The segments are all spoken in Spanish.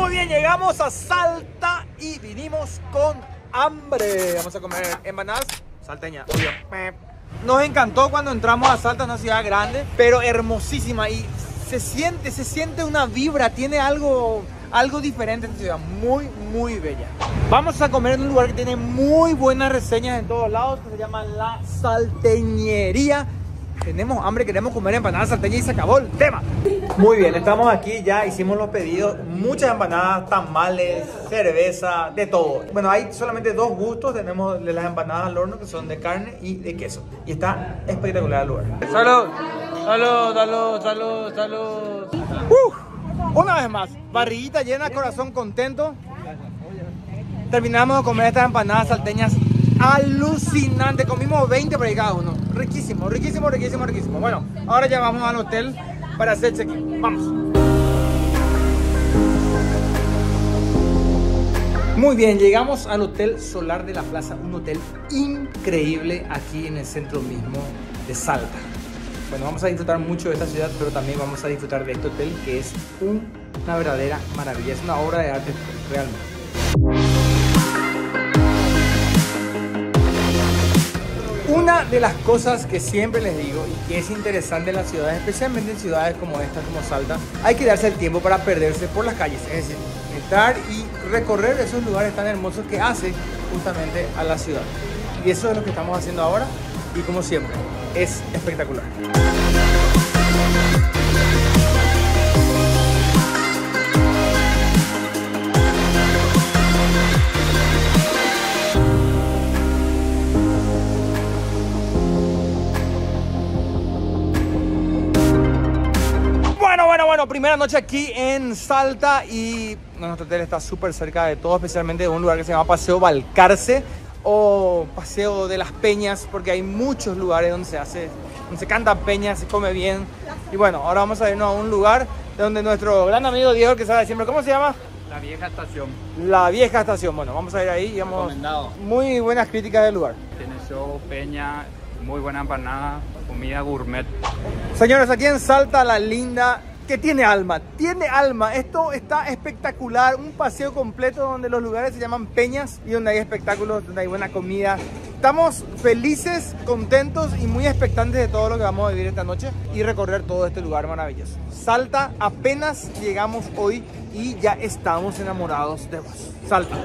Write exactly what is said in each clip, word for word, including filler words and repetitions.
Muy bien, llegamos a Salta y vinimos con hambre. Vamos a comer empanadas salteñas, obvio. Nos encantó cuando entramos a Salta, una ciudad grande, pero hermosísima, y se siente, se siente una vibra, tiene algo, algo diferente en esta ciudad, muy, muy bella. Vamos a comer en un lugar que tiene muy buenas reseñas en todos lados, que se llama La Salteñería. Tenemos hambre, queremos comer empanadas salteñas y se acabó el tema. Muy bien, estamos aquí, ya hicimos los pedidos. Muchas empanadas, tamales, cerveza, de todo. Bueno, hay solamente dos gustos. Tenemos de las empanadas al horno, que son de carne y de queso. Y está espectacular el lugar. ¡Salud! ¡Salud, salud, salud, salud! Uh, una vez más, barriguita llena, corazón contento. Terminamos de comer estas empanadas salteñas. Alucinante, comimos veinte por ahí cada uno. Riquísimo, riquísimo, riquísimo, riquísimo. Bueno, ahora ya vamos al hotel para hacer check-in. Vamos. Muy bien, llegamos al Hotel Solar de la Plaza, un hotel increíble aquí en el centro mismo de Salta. Bueno, vamos a disfrutar mucho de esta ciudad, pero también vamos a disfrutar de este hotel, que es un, una verdadera maravilla. Es una obra de arte realmente. Una de las cosas que siempre les digo y que es interesante en las ciudades, especialmente en ciudades como esta, como Salta, hay que darse el tiempo para perderse por las calles, es decir, entrar y recorrer esos lugares tan hermosos que hace justamente a la ciudad. Y eso es lo que estamos haciendo ahora y, como siempre, es espectacular. Bueno, bueno, primera noche aquí en Salta y nuestro hotel está súper cerca de todo, especialmente de un lugar que se llama Paseo Balcarce o Paseo de las Peñas, porque hay muchos lugares donde se hace, donde se canta peñas, se come bien. Y bueno, ahora vamos a irnos a un lugar donde nuestro gran amigo Diego, que sabe siempre, ¿cómo se llama? La Vieja Estación. La Vieja Estación. Bueno, vamos a ir ahí y vamos. Recomendado. Muy buenas críticas del lugar. Tiene show, peña, muy buena empanada, comida gourmet. Señores, aquí en Salta, la linda, que tiene alma, tiene alma. Esto está espectacular, un paseo completo donde los lugares se llaman peñas y donde hay espectáculos, donde hay buena comida. Estamos felices, contentos y muy expectantes de todo lo que vamos a vivir esta noche y recorrer todo este lugar maravilloso. Salta, apenas llegamos hoy y ya estamos enamorados de vos. Salta.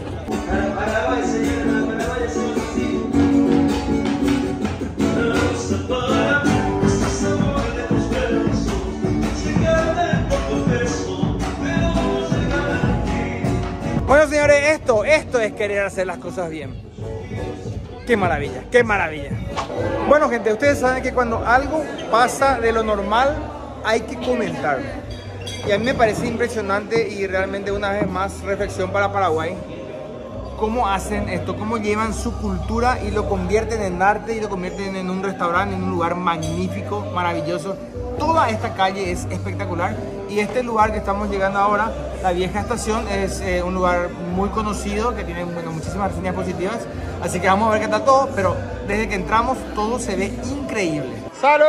Bueno, señores, esto, esto es querer hacer las cosas bien. Qué maravilla, qué maravilla. Bueno, gente, ustedes saben que cuando algo pasa de lo normal, hay que comentarlo. Y a mí me parece impresionante y realmente una vez más reflexión para Paraguay. Cómo hacen esto, cómo llevan su cultura y lo convierten en arte y lo convierten en un restaurante, en un lugar magnífico, maravilloso. Toda esta calle es espectacular y este lugar que estamos llegando ahora, la Vieja Estación, es eh, un lugar muy conocido que tiene, bueno, muchísimas reseñas positivas. Así que vamos a ver qué tal todo, pero desde que entramos todo se ve increíble. ¡Salud!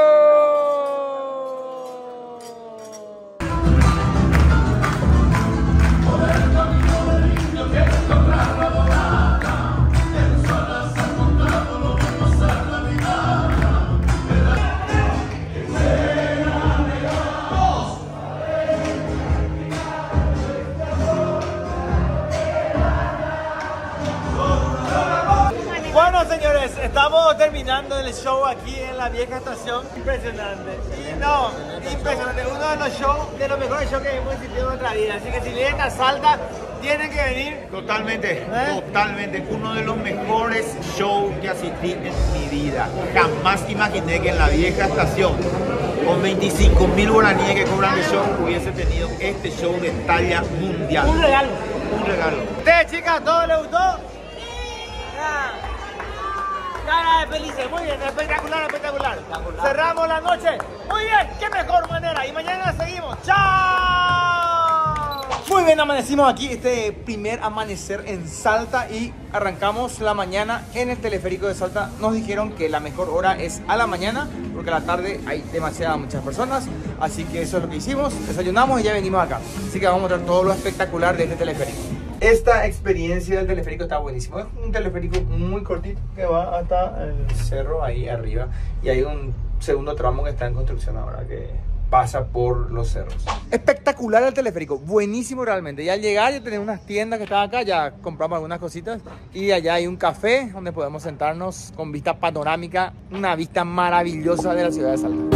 Señores, estamos terminando el show aquí en la Vieja Estación. Impresionante. Y no, impresionante. Uno de los shows, de los mejores shows que hemos existido en nuestra vida. Así que si vienen a Salta, tienen que venir. Totalmente, ¿Eh? totalmente. Uno de los mejores shows que asistí en mi vida. Jamás imaginé que en la Vieja Estación, con veinticinco mil guaraníes que cobran el show, hubiese tenido este show de talla mundial. Un regalo. Un regalo. ¿Ustedes, chicas, todo les gustó? Ya. Cara de felices, muy bien, espectacular, espectacular, espectacular. Cerramos la noche. Muy bien, qué mejor manera. Y mañana seguimos. ¡Chao! Muy Muy bien, amanecimos aquí, este primer amanecer en Salta y arrancamos la mañana en el teleférico de Salta. Nos dijeron que la mejor hora es a la mañana porque a la tarde hay demasiadas muchas personas, así que eso es lo que hicimos, desayunamos y ya venimos acá. Así que vamos a mostrar todo lo espectacular de este teleférico. Esta experiencia del teleférico está buenísimo. Es un teleférico muy cortito que va hasta el cerro ahí arriba y hay un segundo tramo que está en construcción ahora que pasa por los cerros. Espectacular el teleférico, buenísimo realmente. Y al llegar ya tenemos unas tiendas que están acá, ya compramos algunas cositas. Y allá hay un café donde podemos sentarnos con vista panorámica, una vista maravillosa de la ciudad de Salta.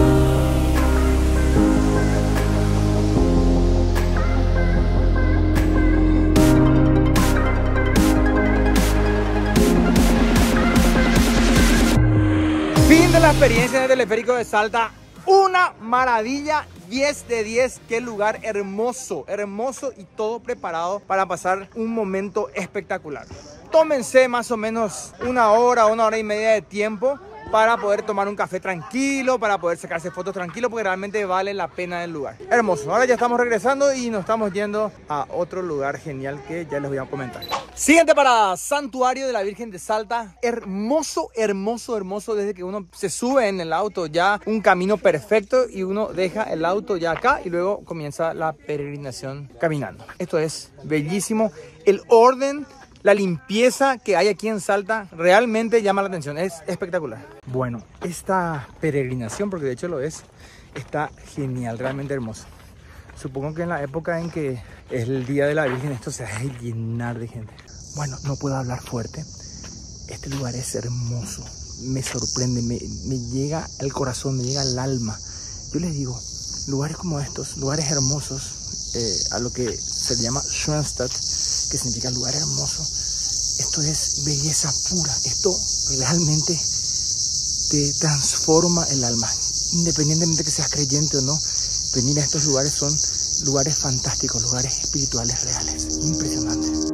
Fin de la experiencia en el teleférico de Salta. Una maravilla, diez de diez, qué lugar hermoso, hermoso y todo preparado para pasar un momento espectacular. Tómense más o menos una hora, una hora y media de tiempo para poder tomar un café tranquilo, para poder sacarse fotos tranquilo, porque realmente vale la pena el lugar. Hermoso. Ahora ya estamos regresando y nos estamos yendo a otro lugar genial que ya les voy a comentar. Siguiente parada, Santuario de la Virgen de Salta. Hermoso, hermoso, hermoso. Desde que uno se sube en el auto, ya un camino perfecto y uno deja el auto ya acá y luego comienza la peregrinación caminando. Esto es bellísimo. El orden, la limpieza que hay aquí en Salta realmente llama la atención, es espectacular. Bueno, esta peregrinación, porque de hecho lo es, está genial, realmente hermoso. Supongo que en la época en que es el Día de la Virgen esto se va a llenar de gente. Bueno, no puedo hablar fuerte. Este lugar es hermoso, me sorprende, me, me llega al corazón, me llega al alma. Yo les digo, lugares como estos, lugares hermosos, eh, a lo que se llama Schoenstatt, que significa lugar hermoso. Esto es belleza pura. Esto realmente te transforma el alma. Independientemente que seas creyente o no, venir a estos lugares son lugares fantásticos, lugares espirituales reales. Impresionantes.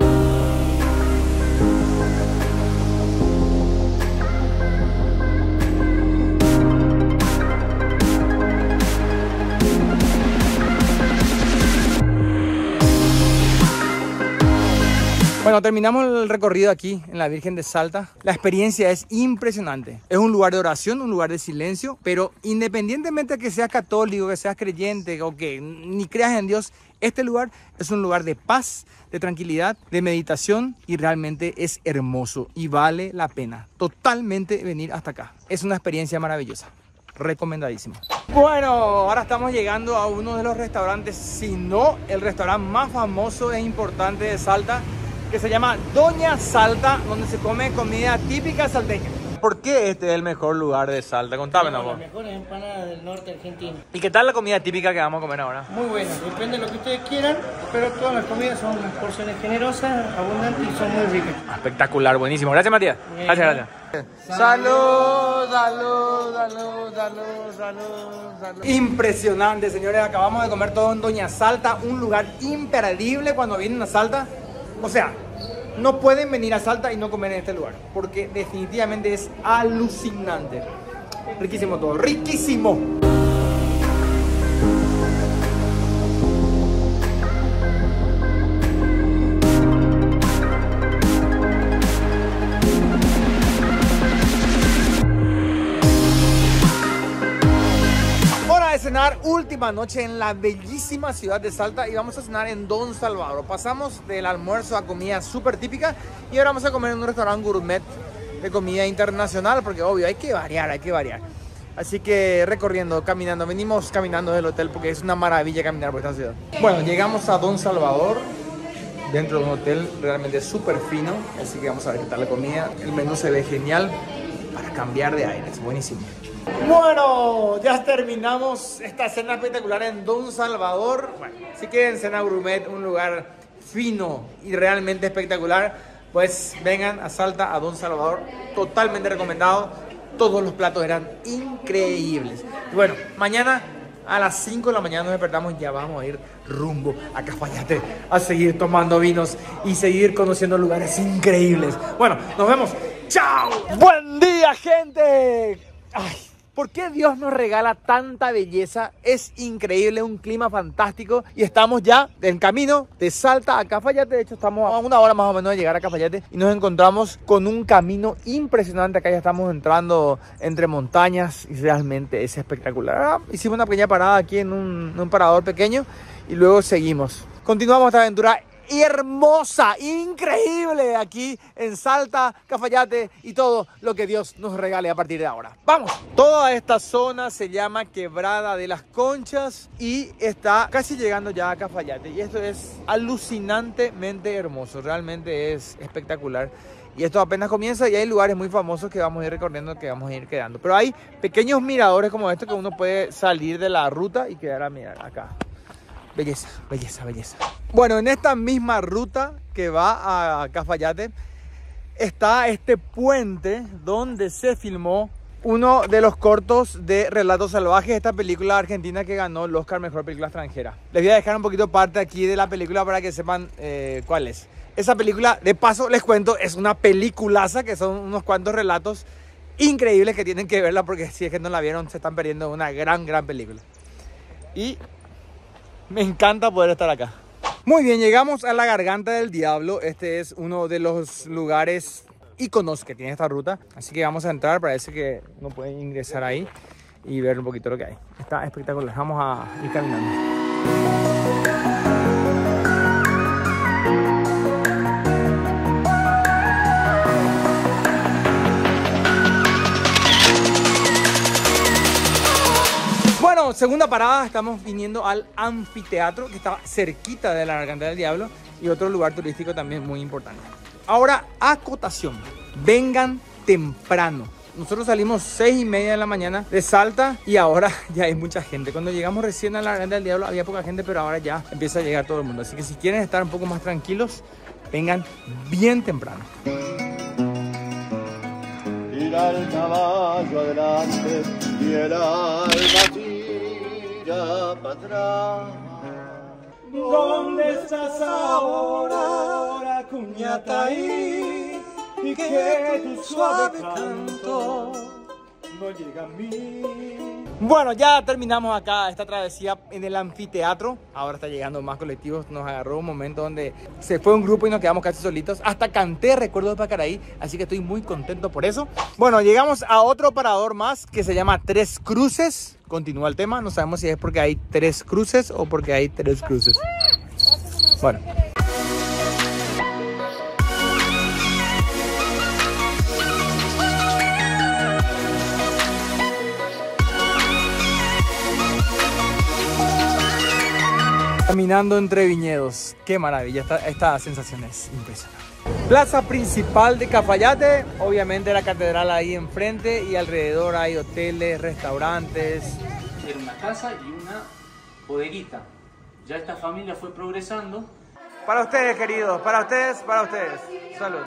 Bueno, terminamos el recorrido aquí en la Virgen de Salta. La experiencia es impresionante. Es un lugar de oración, un lugar de silencio, pero independientemente de que seas católico, que seas creyente o que ni creas en Dios, este lugar es un lugar de paz, de tranquilidad, de meditación y realmente es hermoso y vale la pena totalmente venir hasta acá. Es una experiencia maravillosa. Recomendadísimo. Bueno, ahora estamos llegando a uno de los restaurantes, si no el restaurante más famoso e importante de Salta, que se llama Doña Salta, donde se come comida típica salteña. ¿Por qué este es el mejor lugar de Salta? Contame, ¿no? Las mejores empanadas del norte argentino. ¿Y qué tal la comida típica que vamos a comer ahora? Muy buena, depende de lo que ustedes quieran, pero todas las comidas son porciones generosas, abundantes y son muy ricas. Espectacular, buenísimo. Gracias, Matías. Bien. Gracias, gracias. Salud, salud, salud, salud, salud, salud. Impresionante, señores. Acabamos de comer todo en Doña Salta, un lugar imperdible cuando vienen a Salta. O sea, no pueden venir a Salta y no comer en este lugar, porque definitivamente es alucinante. Riquísimo todo, riquísimo. Cenar, última noche en la bellísima ciudad de Salta y vamos a cenar en Don Salvador. Pasamos del almuerzo a comida súper típica y ahora vamos a comer en un restaurante gourmet de comida internacional, porque obvio hay que variar, hay que variar. Así que recorriendo, caminando, venimos caminando del hotel porque es una maravilla caminar por esta ciudad. Bueno, llegamos a Don Salvador, dentro de un hotel realmente súper fino, así que vamos a ver qué tal la comida. El menú se ve genial para cambiar de aire, es buenísimo. Bueno, ya terminamos esta cena espectacular en Don Salvador. Bueno, si quieren cena gourmet, un lugar fino y realmente espectacular, pues vengan a Salta, a Don Salvador, totalmente recomendado. Todos los platos eran increíbles. Y bueno, mañana a las cinco de la mañana nos despertamos y ya vamos a ir rumbo a Cafayate a seguir tomando vinos y seguir conociendo lugares increíbles. Bueno, nos vemos. ¡Chao! ¡Buen día, gente! Ay. ¿Por qué Dios nos regala tanta belleza? Es increíble, un clima fantástico y estamos ya en camino de Salta a Cafayate. De hecho, estamos a una hora más o menos de llegar a Cafayate y nos encontramos con un camino impresionante. Acá ya estamos entrando entre montañas y realmente es espectacular. Ah, hicimos una pequeña parada aquí en un, en un parador pequeño y luego seguimos. Continuamos esta aventura hermosa, increíble aquí en Salta, Cafayate y todo lo que Dios nos regale a partir de ahora. ¡Vamos! Toda esta zona se llama Quebrada de las Conchas y está casi llegando ya a Cafayate. Y esto es alucinantemente hermoso, realmente es espectacular. Y esto apenas comienza y hay lugares muy famosos que vamos a ir recorriendo, que vamos a ir quedando. Pero hay pequeños miradores como estos que uno puede salir de la ruta y quedar a mirar acá. Belleza, belleza, belleza. Bueno, en esta misma ruta que va a Cafayate está este puente donde se filmó uno de los cortos de Relatos Salvajes, esta película argentina que ganó el Oscar Mejor Película Extranjera. Les voy a dejar un poquito parte aquí de la película para que sepan eh, cuál es. Esa película, de paso les cuento, es una peliculaza que son unos cuantos relatos increíbles que tienen que verla porque si es que no la vieron se están perdiendo una gran, gran película. Y me encanta poder estar acá. Muy bien, llegamos a la Garganta del Diablo. Este es uno de los lugares íconos que tiene esta ruta. Así que vamos a entrar, parece que uno puede ingresar ahí y ver un poquito lo que hay. Está espectacular, vamos a ir caminando. Bueno, segunda parada, estamos viniendo al anfiteatro que está cerquita de la Garganta del Diablo y otro lugar turístico también muy importante. Ahora, acotación, vengan temprano. Nosotros salimos seis y media de la mañana de Salta y ahora ya hay mucha gente. Cuando llegamos recién a la Garganta del Diablo había poca gente, pero ahora ya empieza a llegar todo el mundo. Así que si quieren estar un poco más tranquilos, vengan bien temprano. Tira el caballo adelante y el alma tira para atrás. ¿Dónde estás ahora, cuñataí? Y que tu suave canto no llega a mí. Bueno, ya terminamos acá esta travesía en el anfiteatro. Ahora está llegando más colectivos. Nos agarró un momento donde se fue un grupo y nos quedamos casi solitos. Hasta canté Recuerdos de Pacaraí, así que estoy muy contento por eso. Bueno, llegamos a otro parador más que se llama Tres Cruces. Continúa el tema, no sabemos si es porque hay tres cruces o porque hay tres cruces. Bueno. Caminando entre viñedos, qué maravilla, esta, esta sensación es impresionante. Plaza principal de Cafayate, obviamente la catedral ahí enfrente y alrededor hay hoteles, restaurantes. Era una casa y una bodeguita. Ya esta familia fue progresando. Para ustedes, queridos, para ustedes, para ustedes. Salud.